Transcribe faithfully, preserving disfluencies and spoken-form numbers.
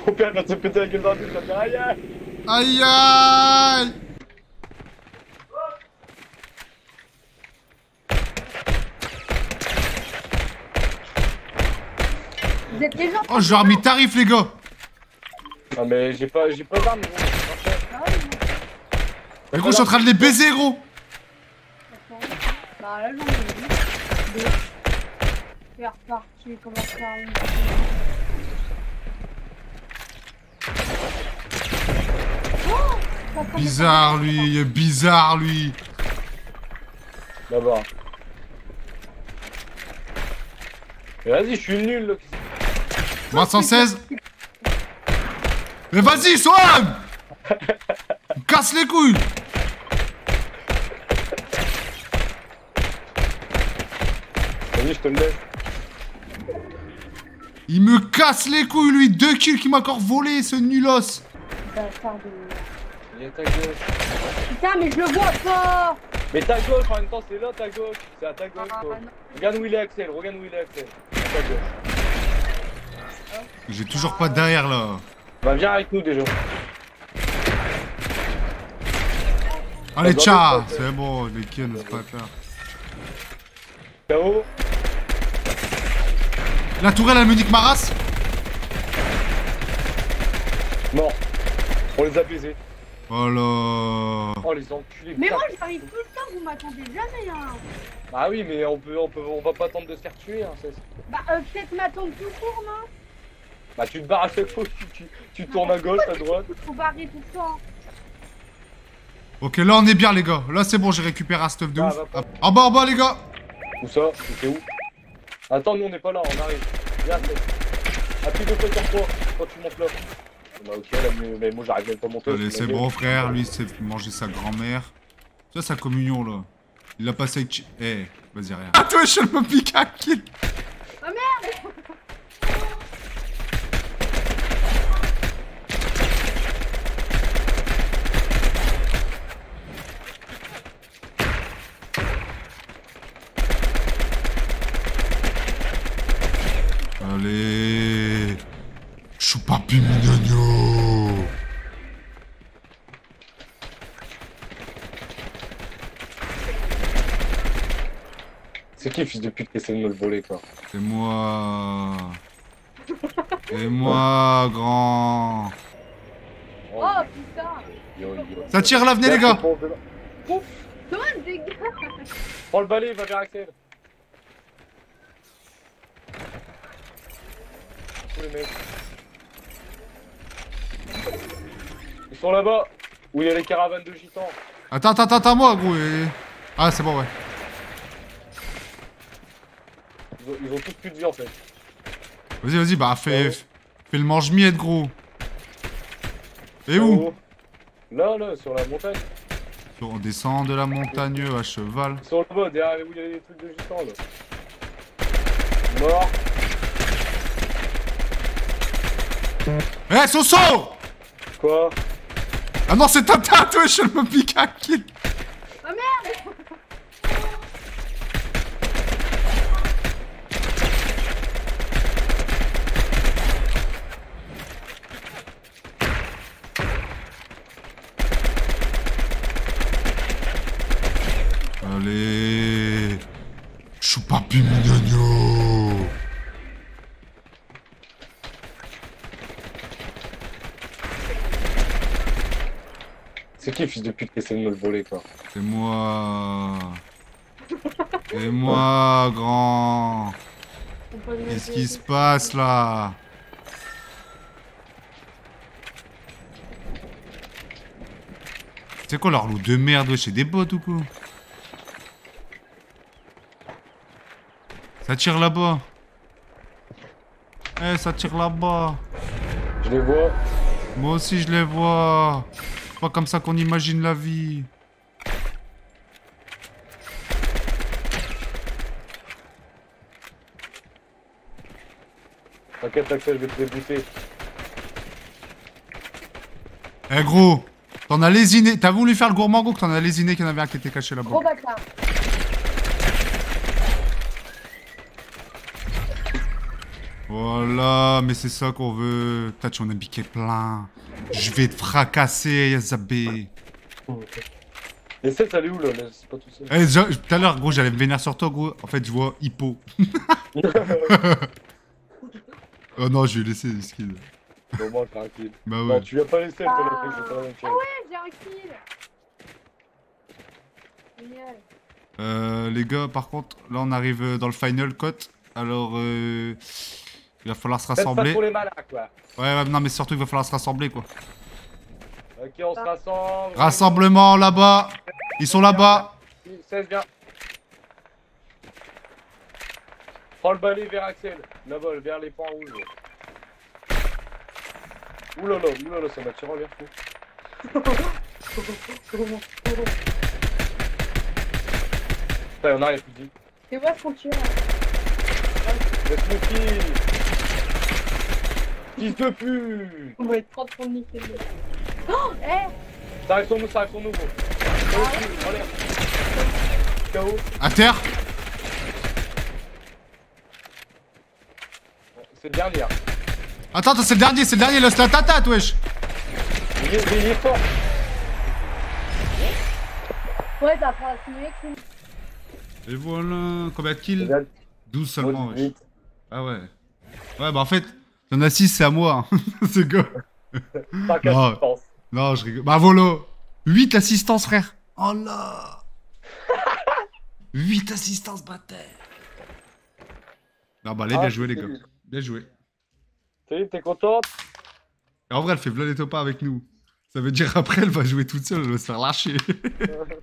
Mon père vient de se péter la gueule dans la tête, il va faire aïe aïe. Aïe aïe. Vous êtes les gens. Oh, j'ai remis tarif, les gars. Ah mais j'ai pas, j'ai pas d'armes, gros. Ah ouais, Mais gros, je suis en train de les baiser, gros. attends. Bah là, j'en ai vu. Deux. C'est reparti, comment faire une. Oh, ça commence Bizarre, à- lui. Bizarre, lui. D'abord. Mais vas-y, je suis nul là. Moi, cent seize. Mais vas-y, Soham. Casse les couilles. Vas-y, je te le laisse. Il me casse les couilles, lui. Deux kills qu'il m'a encore volé, ce nulos. Bâtard de. Il est à ta gauche. Putain, mais je le vois pas. Mais ta gauche en même temps, c'est là ta gauche. C'est à ta gauche, Ah, toi. non. Regarde où il est, Axel. Regarde où il est, Axel. À ta gauche. J'ai toujours pas derrière, là. Bah, viens avec nous déjà. Allez, dans tcha. le spot, C'est bon, les kills, c'est pas clair. K O. La tourelle, elle me nique ma race. Mort. On les a baisés. Oh là. Oh, les enculés. Mais putain. moi, j'arrive tout le temps, vous m'attendez jamais, hein. Ah oui, mais on peut, on peut, on va pas attendre de se faire tuer, hein. c'est- Bah, euh, peut-être m'attendre tout court, non? Bah, tu te barres à chaque fois, tu, tu, tu tournes à gauche, à droite. Faut barrer tout le temps. Ok, là, on est bien, les gars. Là, c'est bon, j'ai récupéré un stuff de Ah, ouf. va pas. En bas, en bas, les gars. Où ça? C'est où? Attends, nous on n'est pas là, on arrive. Viens, Axel. Appuie deux fois sur toi quand tu montes là. Bah, ok, là, mais, mais moi j'arrive même pas à monter. Allez, c'est bon, frère. Lui, c'est manger sa grand-mère. Ça, sa communion, là. Il l'a passé avec... Eh, vas-y, rien. Ah, toi, je me pique un kill. Oh merde. Allez. Choupapi mignonio. C'est qui, fils de pute, qui essaie de me le voler, quoi? C'est moi. C'est moi, grand. Oh putain. Yo, yo. Ça tire là, venez, les gars. Ouf. Toi, dégage. Prends le balai, va vers Axel. Tous les mecs. Ils sont là-bas, où il y a les caravanes de gitans. Attends, attends, attends, moi, gros. et- Ah, c'est bon, ouais. Ils ont, ils ont tous plus de vie en fait. Vas-y, vas-y, bah, fais, fais le mange-miette, gros. Et où? Là-haut. Là, là, sur la montagne. On descend de la montagne à cheval. Ils sont là-bas, derrière où il y a des trucs de gitans là. Mort. Eh, Soso! Quoi? Ah non, c'est Tata, toi, je me pique un kill. Oh merde. Allez. Choupapi mignonio. C'est qui, fils de pute, qui essaie de me le voler, quoi? C'est moi. C'est moi, grand. On peut le Qu'est-ce mettre- qui se passe là? C'est quoi leur loup de merde? C'est des bots ou quoi? Ça tire là-bas. Eh, ça tire là-bas. Je les vois. Moi aussi je les vois. C'est pas comme ça qu'on imagine la vie. T'inquiète, Axel, je vais te débouter. Eh gros, t'en as lésiné. T'as voulu faire le gourmand gros que t'en as lésiné qu'il y en avait un qui était caché là-bas. Gros bâtard. Voilà, mais c'est ça qu'on veut. Putain, tu en as piqué plein. Je vais te fracasser, Yazabé. Et c'est, elle est où là? Là, c'est pas tout seul. Eh, déjà, tout à l'heure, gros, j'allais me vénérer sur toi, gros. En fait, je vois Hippo. Oh non, je vais laisser le skin. Bon, moi, tranquille. Bah Non, ouais. tu viens pas laisser, elle te l'a Ah. fait, c'est pas la même Ah chose. ouais, j'ai un kill. Génial. Euh, les gars, par contre, là, on arrive dans le final cut. Alors, euh, il va falloir se Faites pas rassembler. pour les malins, quoi. Ouais, ouais, non, mais surtout, il va falloir se rassembler, quoi. Ok, on se rassemble. Rassemblement là-bas. Ils sont là-bas. seize, viens. Prends le balai vers Axel. Là-bas, vers les points rouges. Oulala, oulala, ça m'a tiré en l'air fou. Putain, y'en a, y'a plus de vie. Et moi, je continue. Laisse mon kill. Fils de pute. On va être trente pour niquer. Oh, eh. Ça arrive sur nous, ça arrive sur nous, gros. En l'air. K O. À terre. C'est le dernier. Attends, attends, c'est le dernier, c'est le dernier, laisse la tatate, wesh. Il est, il est fort. Ouais, t'as pas assimilé que Et voilà, combien de kills? douze seulement, wesh. Ah ouais. Ouais, bah en fait, y'en a six, c'est à moi. Hein. C'est go. Pas Non. qu'assistance. Non, je rigole. Bah voilà. huit assistances, frère. Oh là. huit assistances, bâtard. Non, bah allez, bien Ah, joué, les c'est gars. lui. Bien joué. Salut, t'es contente? Et en vrai, elle fait v'là les top un avec nous. Ça veut dire après, elle va jouer toute seule, elle va se faire lâcher.